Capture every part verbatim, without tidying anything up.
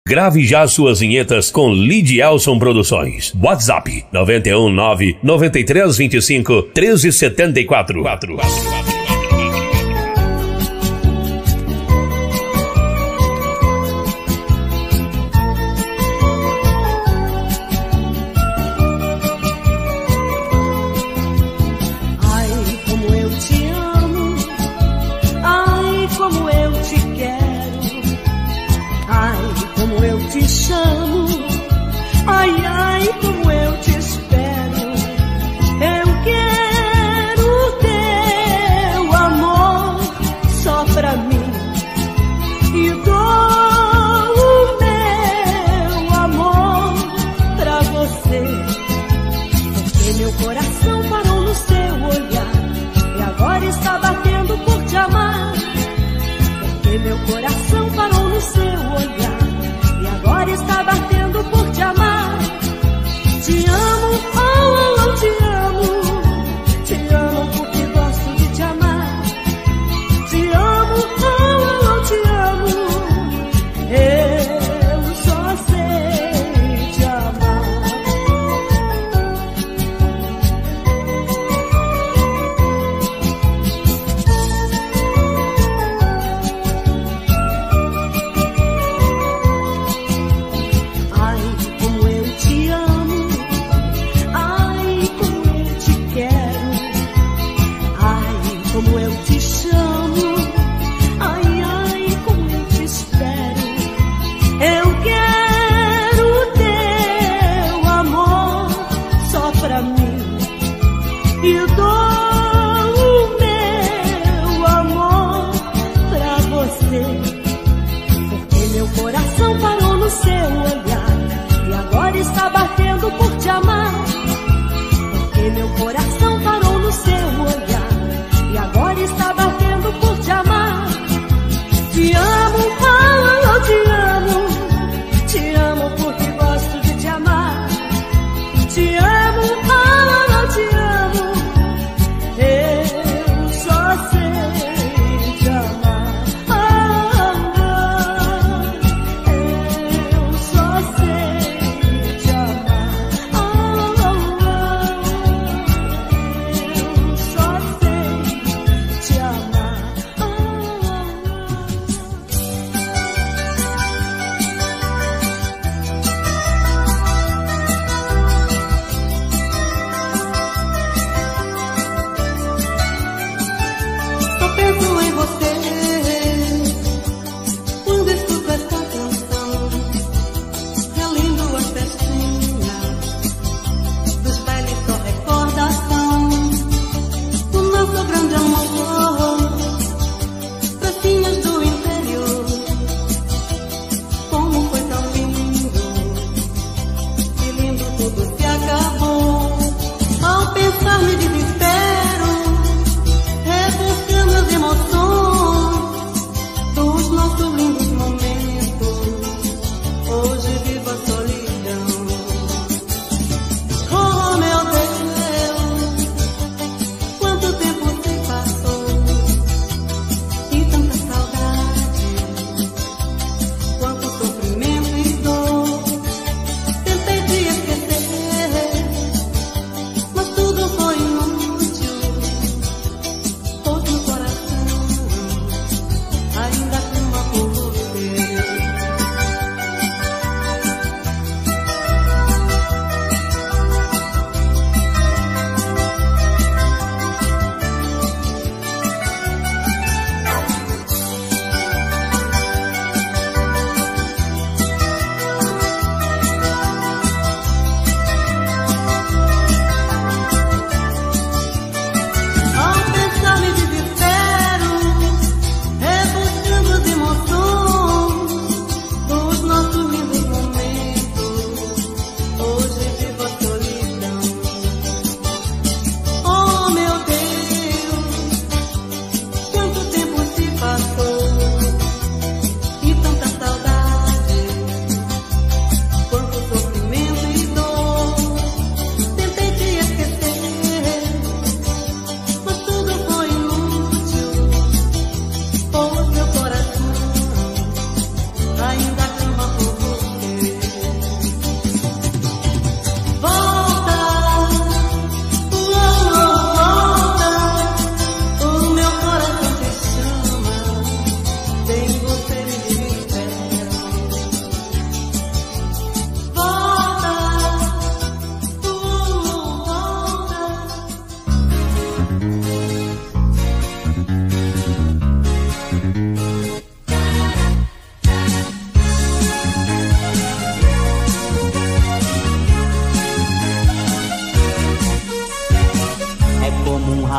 Grave já suas vinhetas com Lidielson Produções. WhatsApp nove um nove nove três dois cinco um três sete quatro. Quero ter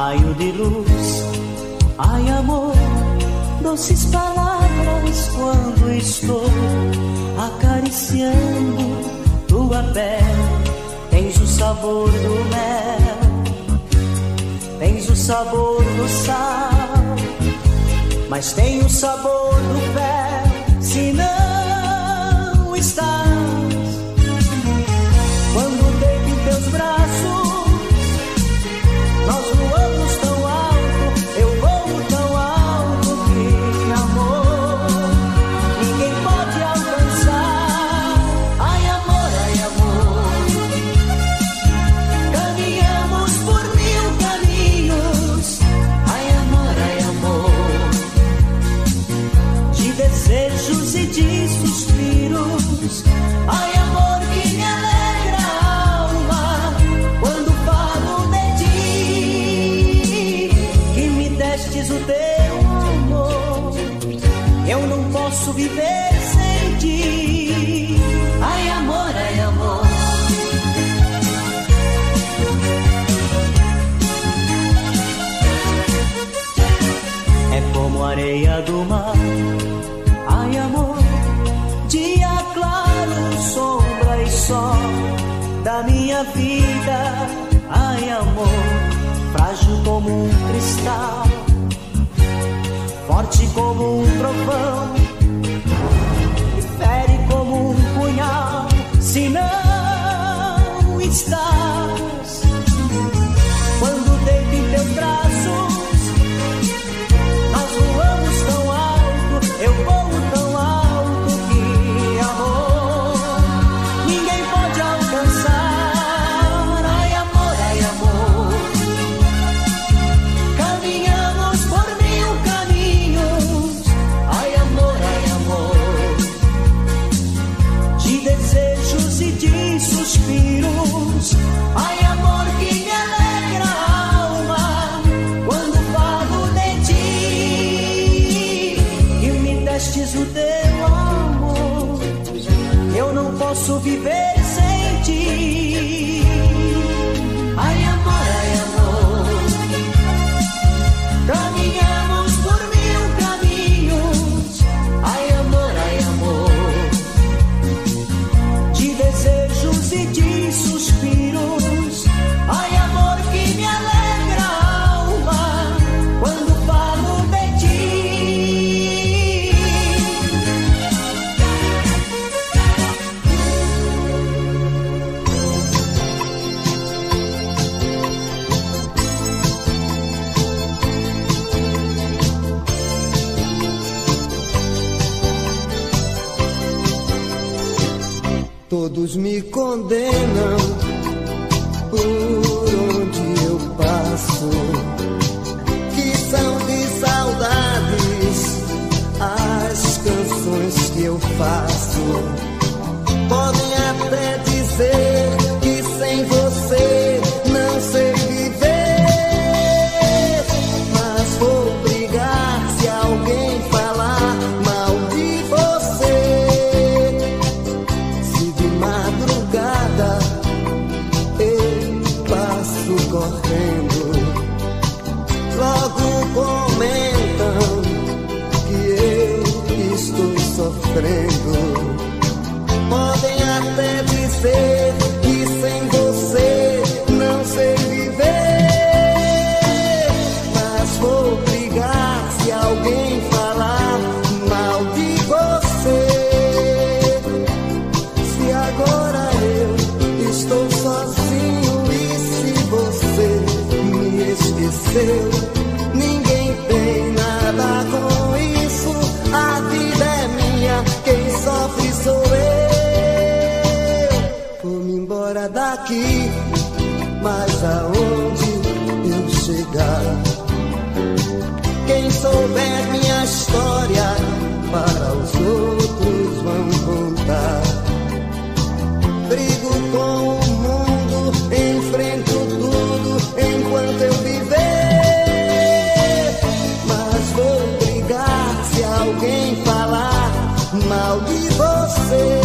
raio de luz. Ai, amor, doces palavras quando estou acariciando tua pele. Tens o sabor do mel, tens o sabor do sal, mas tem o sabor do fel se não estás. Quando deito em teus braços, nós voamos tão alto, eu voo tão alto que, amor, ninguém pode alcançar. Ai, amor, ai, amor, caminhamos por mil caminhos. Ai, amor, ai, amor, de desejos e de suspiros. Ai, amor, que me alegra a alma quando falo de ti, que me destes o teu amor. Eu não posso viver sem ti. Ai, amor, ai, amor. É como a areia do mar. Ai, amor, dia claro, sombra e sol da minha vida. Ai, amor, frágil como um cristal, forte como um trovão, fere como um punhal se não estás. Quando deito em teus braços, nós voamos tão alto, eu voo tão alto que, amor, ninguém pode alcançar. Ai, amor, ai, amor, caminhamos por mil caminhos. Ai, amor, ai, amor, de desejos e de suspiros. Ai, amor, que me alegra a alma quando falo de ti, que me destes o teu amor. Eu não posso viver sem ti. Ai, amor, ai, amor, caminhamos por mil caminhos. Ai, amor, ai, amor, de desejos e de suspiros. Ai, amor, que me alegra a alma quando falo de ti. Todos me condenam por onde eu passo, que são de saudades as canções que eu faço. Podem até dizer que sem você não sei viver, mas vou brigar se alguém falar mal de você. Se de madrugada eu passo correndo, logo comentam que eu estou sofrendo. Podem até dizer que sem você não sei viver, mas vou brigar se alguém falar mal de você. Se agora eu estou sozinho e se você me esqueceu, ninguém tem nada com isso. A vida é minha, quem sofre sou eu. Vou-me embora daqui, mas aonde eu chegar, quem souber minha história para os outros vão contar. Brigo com o mundo, enfrento tudo enquanto eu viver, mas vou brigar se alguém falar mal de você.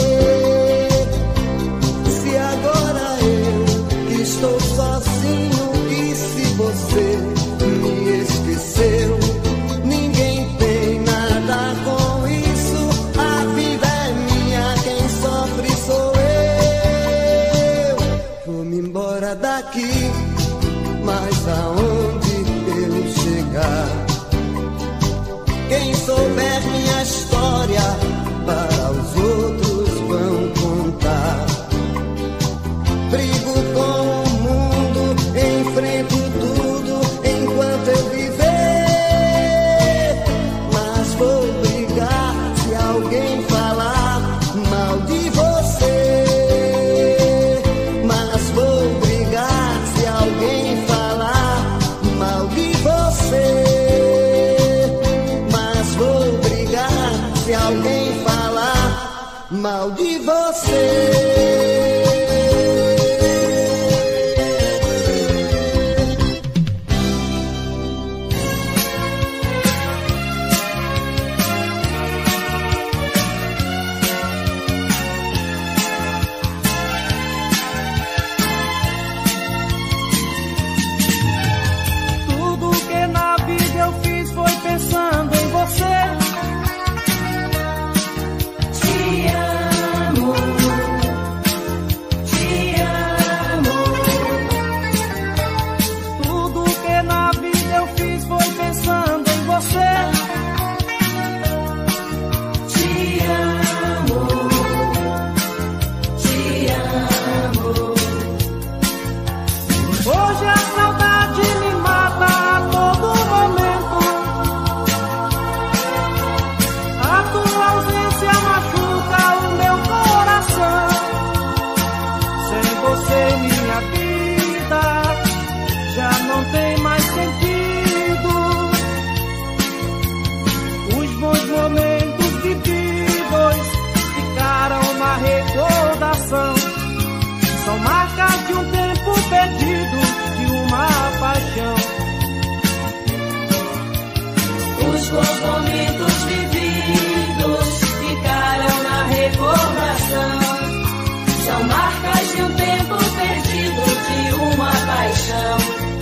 Se agora eu estou sozinho e se você importa onde eu chegar. Quem souber minha história, para os outros vão contar. Brigo com o mundo, enfrento tudo enquanto eu viver. Mas vou brigar se alguém falar mal de você. Mas vou brigar se alguém falar mal de você. Mas vou brigar se alguém falar mal de você. São marcas de um tempo perdido, de uma paixão. Os bons momentos vividos ficaram na recordação. São marcas de um tempo perdido, de uma paixão.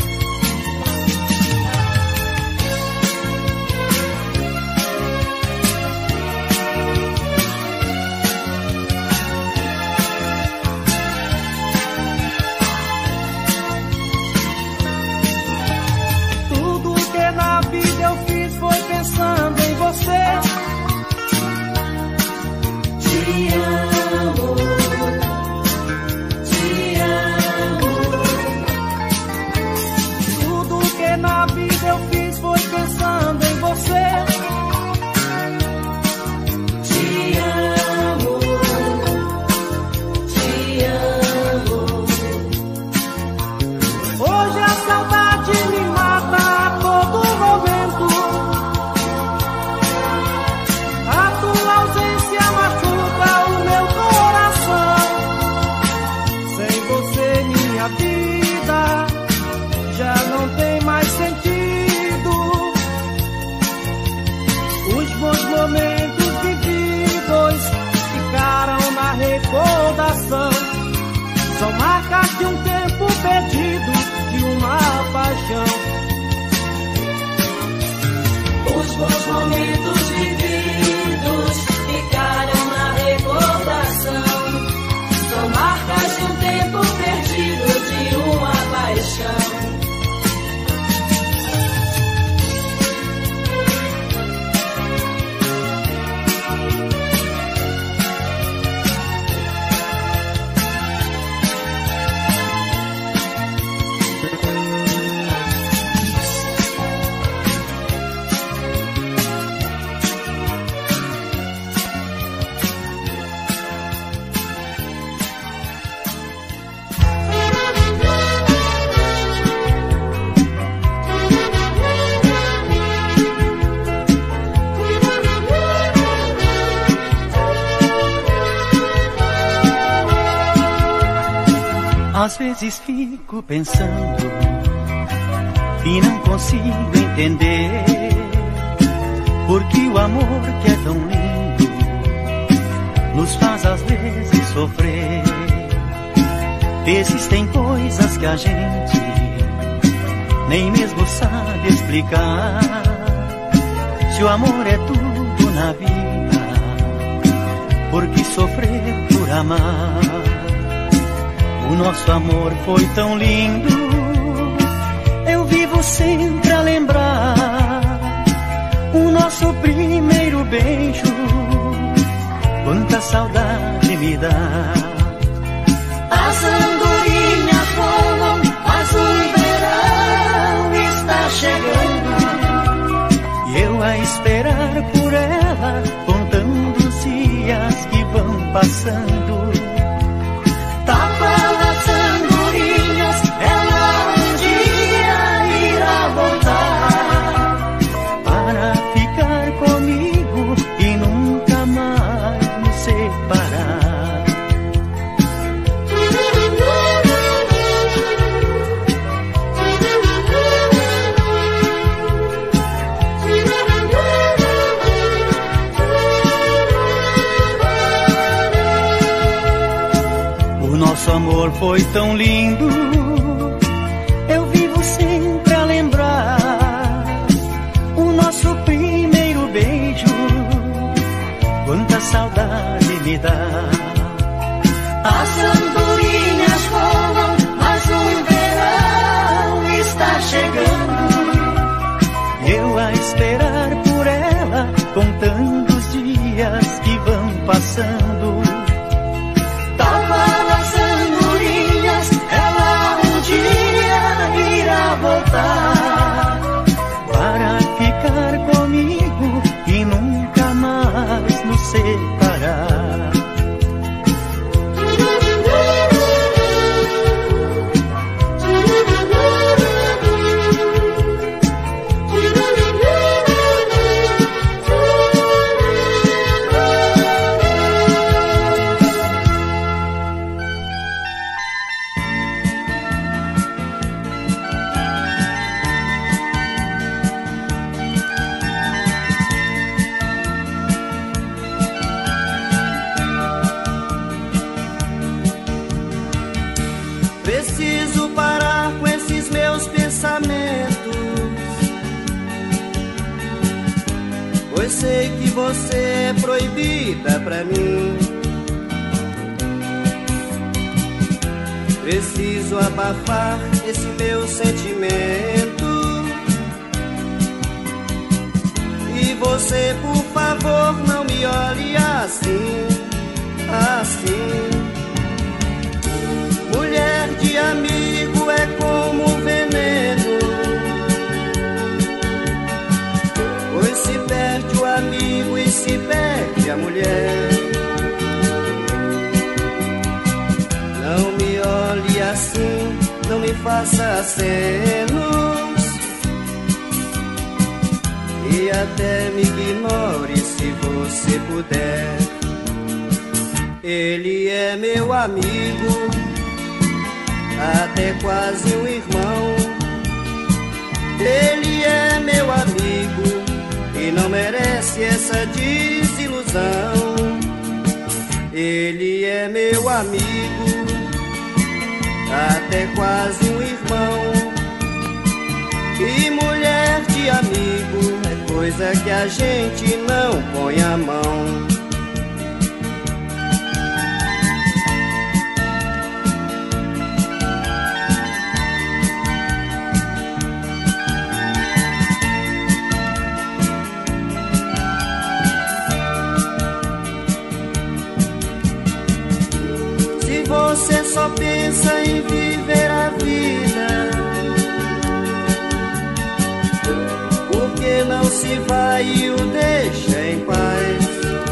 Pensando em você, te amo, te amo. Tudo que na vida eu fiz foi pensando em você. Te amo, te amo. Hoje a saudade me mata a todo momento. A vida já não tem mais sentido. Os bons momentos vividos ficaram na recordação. São marcas de um tempo perdido, de uma paixão. Os bons momentos vividos ficaram na recordação. São marcas de um tempo perdido, de uma paixão. Às vezes fico pensando e não consigo entender porque o amor que é tão lindo nos faz às vezes sofrer. Existem coisas que a gente nem mesmo sabe explicar. Se o amor é tudo na vida, por que sofrer por amar? O nosso amor foi tão lindo, eu vivo sempre a lembrar o nosso primeiro beijo. Quanta saudade me dá. As andorinhas voam, mas o verão está chegando. E eu a esperar por ela, contando os dias que vão passando. Tapa as andorinhas, ela um dia irá voltar para ficar comigo e nunca mais nos separar. Nosso amor foi tão lindo, eu vivo sempre a lembrar o nosso primeiro beijo. Quanta saudade me dá. As andorinhas voam, mas o verão está chegando. Eu a esperar por ela, contando os dias que vão passando. Voltar para ficar comigo e nunca mais nos separar. Preciso parar com esses meus pensamentos, pois sei que você é proibida pra mim. Preciso abafar esse meu sentimento, e você, por favor, não me olhe assim, assim. Mulher de amigo é como veneno, pois se perde o amigo e se perde a mulher. Não me olhe assim, não me faça acenos, e até me ignore se você puder. Ele é meu amigo, até quase um irmão. Ele é meu amigo e não merece essa desilusão. Ele é meu amigo, até quase um irmão. E mulher de amigo é coisa que a gente não põe a mão. Você só pensa em viver a vida, por que não se vai e o deixa em paz?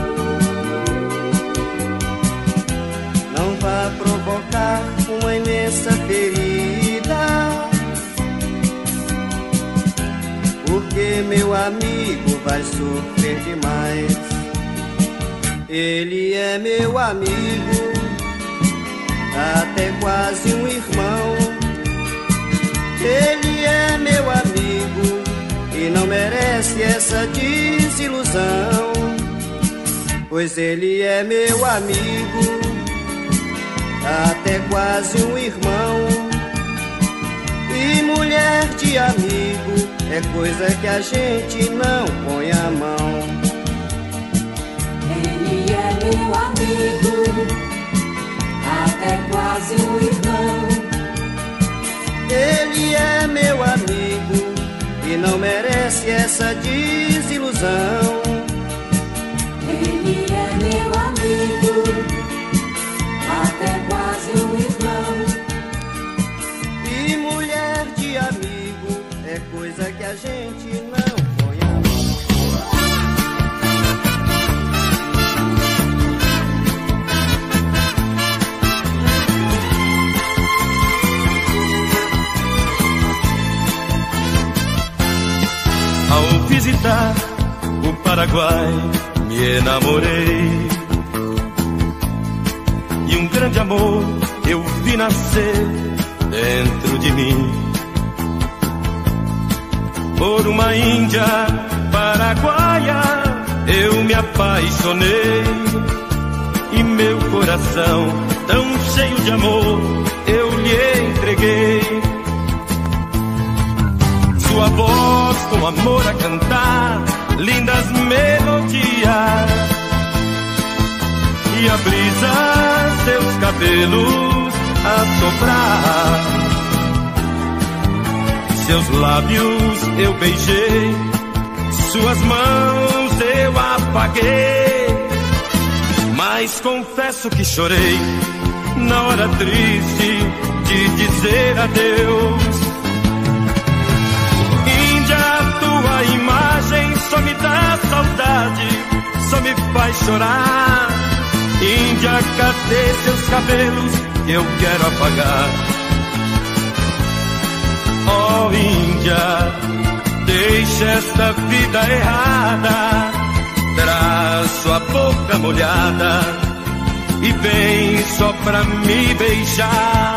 Não vá provocar uma imensa ferida, porque meu amigo vai sofrer demais. Ele é meu amigo, até quase um irmão. Ele é meu amigo e não merece essa desilusão, pois ele é meu amigo, até quase um irmão. E mulher de amigo é coisa que a gente não põe a mão. Ele é meu amigo, até quase um irmão. Ele é meu amigo, merece essa desilusão. Ele é meu amigo, até quase um irmão. E mulher de amigo é coisa que a gente não põe a mão. Ao visitar o Paraguai, me enamorei, e um grande amor eu vi nascer dentro de mim. Por uma índia paraguaia eu me apaixonei, e meu coração tão cheio de amor eu lhe entreguei. Sua voz com amor a cantar lindas melodias, e a brisa seus cabelos a soprar. Seus lábios eu beijei, suas mãos eu apaguei, mas confesso que chorei na hora triste de dizer adeus. Tua imagem só me dá saudade, só me faz chorar. Índia, cadê seus cabelos que eu quero apagar? Oh Índia, deixa esta vida errada, traz sua boca molhada e vem só pra me beijar.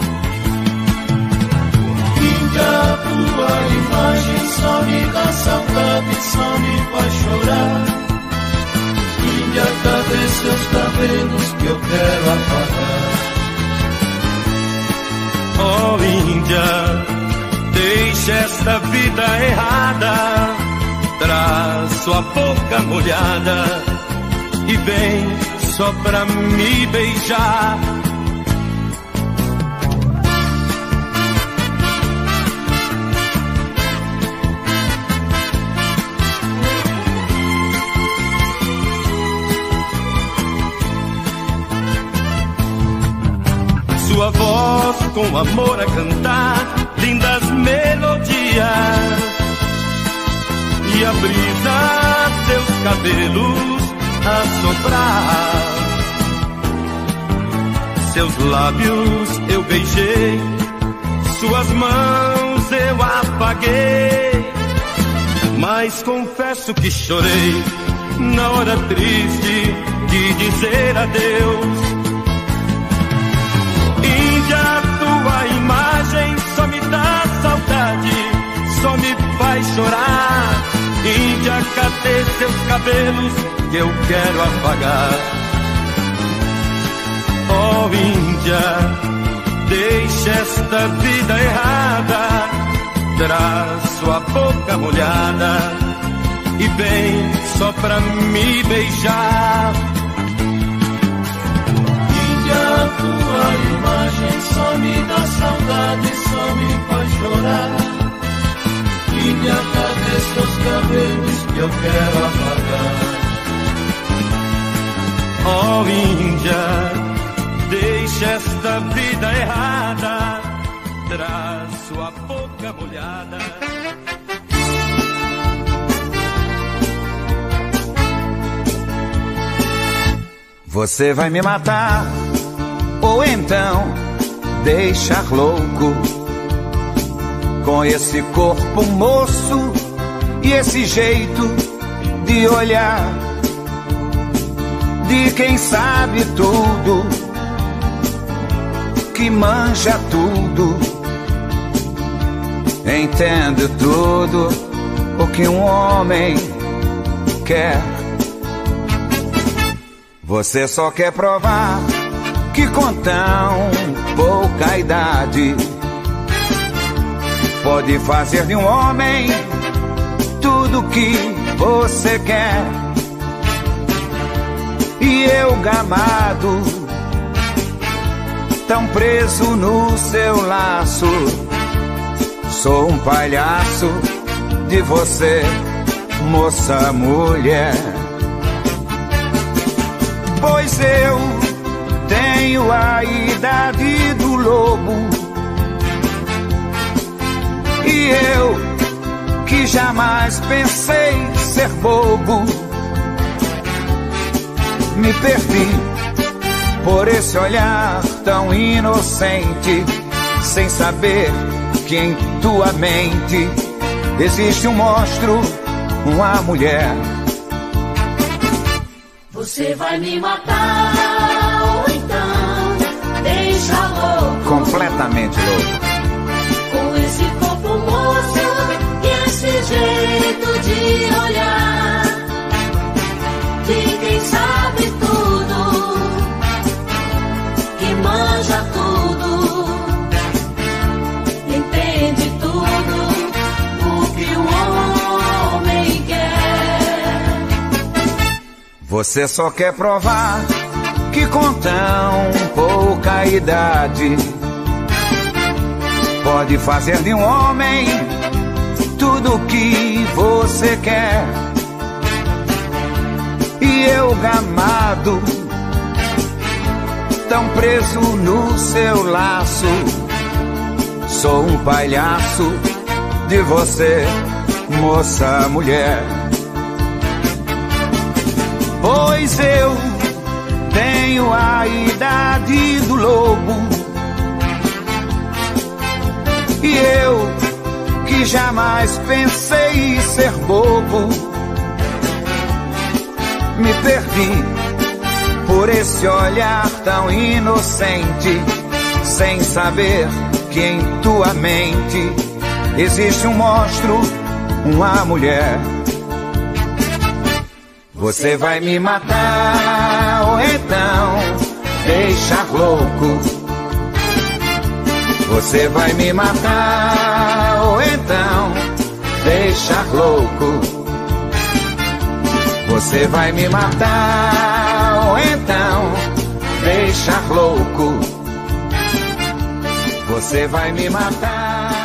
Índia, tua imagem só me dá saudade, só me faz chorar. Índia, cadê seus cabelos que eu quero apagar? Oh Índia, deixa esta vida errada, traz sua boca molhada e vem só pra me beijar. Sua voz com amor a cantar lindas melodias, e a brisa seus cabelos a soprar. Seus lábios eu beijei, suas mãos eu apaguei, mas confesso que chorei na hora triste de dizer adeus. Índia, tua imagem só me dá saudade, só me faz chorar. Índia, cadê seus cabelos que eu quero apagar? Oh Índia, deixa esta vida errada, traz sua boca molhada e vem só pra me beijar. Índia, tua imagem só me dá saudade, só me faz chorar. Índia, cadê seus cabelos que eu quero apagar? Oh Índia, deixa esta vida errada, traz sua boca molhada. Você vai me matar, ou então deixar louco, com esse corpo moço e esse jeito de olhar, de quem sabe tudo, que manja tudo, entende tudo o que um homem quer. Você só quer provar que com tão pouca idade pode fazer de um homem tudo que você quer. E eu, gamado, tão preso no seu laço, sou um palhaço de você, moça, mulher. Pois eu tenho a idade do lobo, e eu que jamais pensei ser bobo, me perdi por esse olhar tão inocente, sem saber que em tua mente existe um monstro, uma mulher. Você vai me matar ou então deixa louco, Completamente louco. com esse corpo moço e esse jeito de olhar de quem sabe tudo, que manja tudo, entende tudo o que o homem quer. Você só quer provar que com tão pouca idade pode fazer de um homem tudo o que você quer. E eu, gamado, tão preso no seu laço, sou um palhaço de você, moça, mulher. Pois eu tenho a idade do lobo, e eu que jamais pensei ser bobo, me perdi por esse olhar tão inocente, sem saber que em tua mente existe um monstro, uma mulher. Você vai me matar ou então deixar louco. Você vai me matar ou então deixar louco. Você vai me matar ou então deixar louco. Você vai me matar